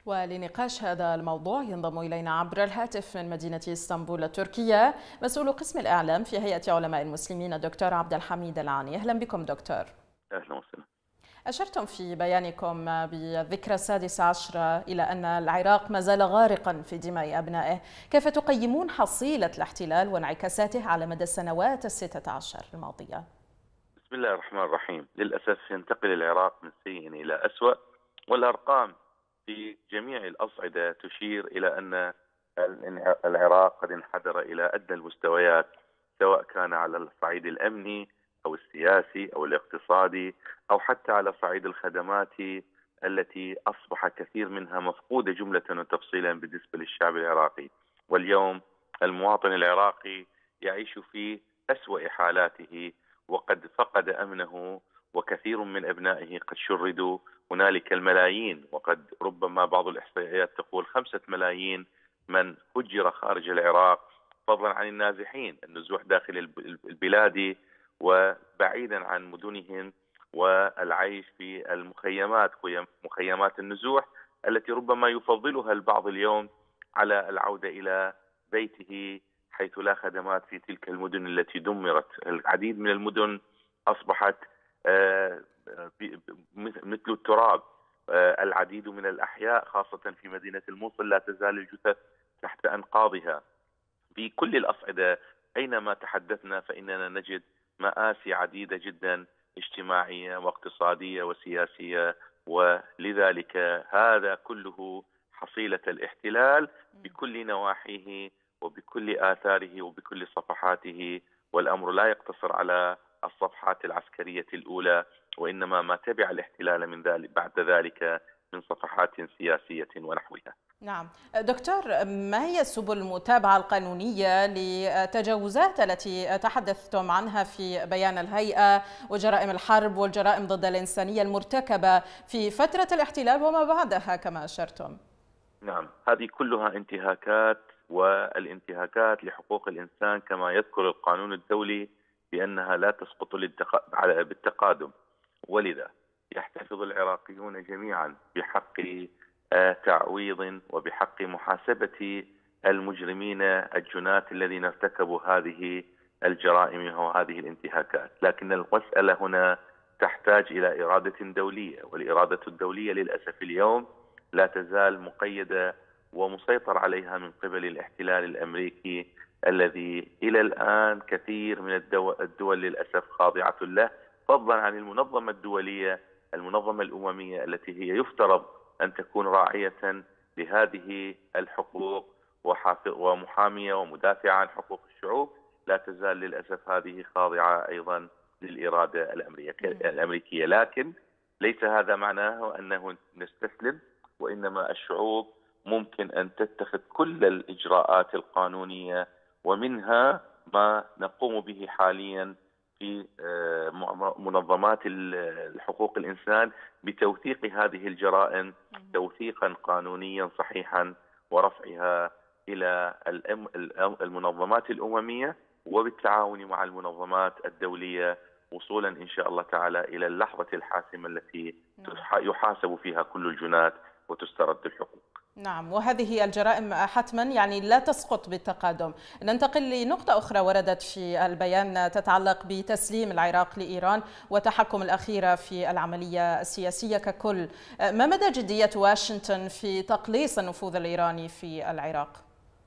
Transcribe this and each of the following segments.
ولنقاش هذا الموضوع ينضم إلينا عبر الهاتف من مدينة اسطنبول التركية مسؤول قسم الإعلام في هيئة علماء المسلمين الدكتور عبد الحميد العاني. أهلا بكم دكتور. أهلا وسهلا. أشرتم في بيانكم بالذكرى 16 إلى أن العراق ما زال غارقا في دماء أبنائه، كيف تقيمون حصيلة الاحتلال وانعكاساته على مدى السنوات ال16 الماضية؟ بسم الله الرحمن الرحيم. للأسف ينتقل العراق من سيء إلى أسوأ، والأرقام في جميع الأصعدة تشير إلى أن العراق قد انحدر إلى أدنى المستويات، سواء كان على الصعيد الأمني أو السياسي أو الاقتصادي أو حتى على صعيد الخدمات التي أصبح كثير منها مفقودة جملة وتفصيلا بالنسبة للشعب العراقي. واليوم المواطن العراقي يعيش في أسوأ حالاته وقد فقد أمنه، وكثير من أبنائه قد شردوا. هنالك الملايين، وقد ربما بعض الإحصائيات تقول 5 ملايين من هجر خارج العراق، فضلا عن النازحين النزوح داخل البلاد وبعيدا عن مدنهم، والعيش في المخيمات، مخيمات النزوح التي ربما يفضلها البعض اليوم على العودة إلى بيته، حيث لا خدمات في تلك المدن التي دمرت. العديد من المدن أصبحت مثل التراب. العديد من الأحياء خاصة في مدينة الموصل لا تزال الجثث تحت أنقاضها. في كل الأصعدة أينما تحدثنا فإننا نجد مآسي عديدة جدا اجتماعية واقتصادية وسياسية، ولذلك هذا كله حصيلة الاحتلال بكل نواحيه وبكل آثاره وبكل صفحاته. والأمر لا يقتصر على الصفحات العسكرية الأولى، وإنما ما تبع الاحتلال من ذلك بعد ذلك من صفحات سياسية ونحوها. نعم دكتور، ما هي سبل المتابعة القانونية للتجاوزات التي تحدثتم عنها في بيان الهيئة وجرائم الحرب والجرائم ضد الإنسانية المرتكبة في فترة الاحتلال وما بعدها كما أشرتم؟ نعم، هذه كلها انتهاكات، والانتهاكات لحقوق الإنسان كما يذكر القانون الدولي بأنها لا تسقط بالتقادم. ولذا يحتفظ العراقيون جميعا بحق تعويض وبحق محاسبة المجرمين الجناة الذين ارتكبوا هذه الجرائم وهذه الانتهاكات. لكن المسألة هنا تحتاج إلى إرادة دولية، والإرادة الدولية للأسف اليوم لا تزال مقيدة ومسيطر عليها من قبل الاحتلال الأمريكي، الذي إلى الآن كثير من الدول للأسف خاضعة له، فضلا عن المنظمة الدولية، المنظمة الأممية التي هي يفترض أن تكون راعية لهذه الحقوق ومحامية ومدافعة عن حقوق الشعوب. لا تزال للأسف هذه خاضعة أيضا للإرادة الأمريكية. لكن ليس هذا معناه أنه نستسلم، وإنما الشعوب ممكن أن تتخذ كل الإجراءات القانونية، ومنها ما نقوم به حاليا في منظمات الحقوق الإنسان بتوثيق هذه الجرائم توثيقا قانونيا صحيحا، ورفعها إلى المنظمات الأممية وبالتعاون مع المنظمات الدولية، وصولا إن شاء الله تعالى إلى اللحظة الحاسمة التي يحاسب فيها كل الجنات وتسترد الحقوق. نعم، وهذه الجرائم حتما يعني لا تسقط بالتقادم. ننتقل لنقطة أخرى وردت في البيان تتعلق بتسليم العراق لإيران والتحكم الأخير في العملية السياسية ككل. ما مدى جدية واشنطن في تقليص النفوذ الإيراني في العراق؟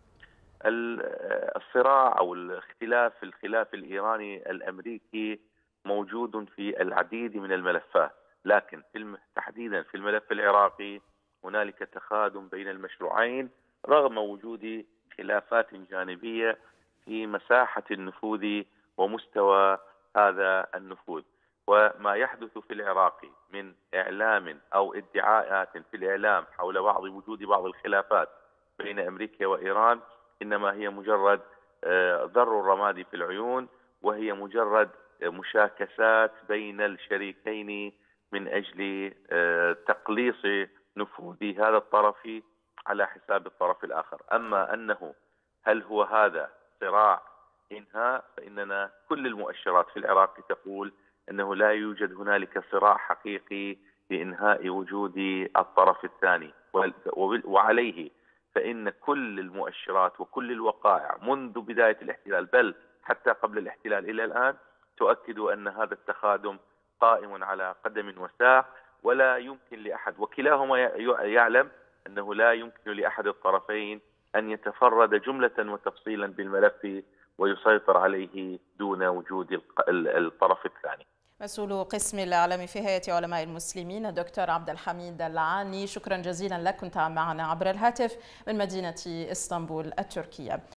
الصراع أو الخلاف الإيراني الأمريكي موجود في العديد من الملفات، لكن تحديدا في الملف العراقي هنالك تخادم بين المشروعين رغم وجود خلافات جانبية في مساحة النفوذ ومستوى هذا النفوذ. وما يحدث في العراق من إعلام أو ادعاءات في الإعلام حول وجود بعض الخلافات بين أمريكا وإيران إنما هي مجرد ذر الرماد في العيون، وهي مجرد مشاكسات بين الشريكين من أجل تقليص نفوذ هذا الطرف على حساب الطرف الآخر. أما أنه هل هو هذا صراع إنهاء، فإننا كل المؤشرات في العراق تقول أنه لا يوجد هنالك صراع حقيقي لإنهاء وجود الطرف الثاني. وعليه فإن كل المؤشرات وكل الوقائع منذ بداية الاحتلال بل حتى قبل الاحتلال إلى الآن تؤكد أن هذا التقادم قائم على قدم وساق، ولا يمكن لأحد، وكلاهما يعلم أنه لا يمكن لأحد الطرفين أن يتفرد جملة وتفصيلا بالملف ويسيطر عليه دون وجود الطرف الثاني. مسؤول قسم الإعلام في هيئة علماء المسلمين دكتور عبد الحميد العاني، شكرا جزيلا لك، كنت معنا عبر الهاتف من مدينة اسطنبول التركية.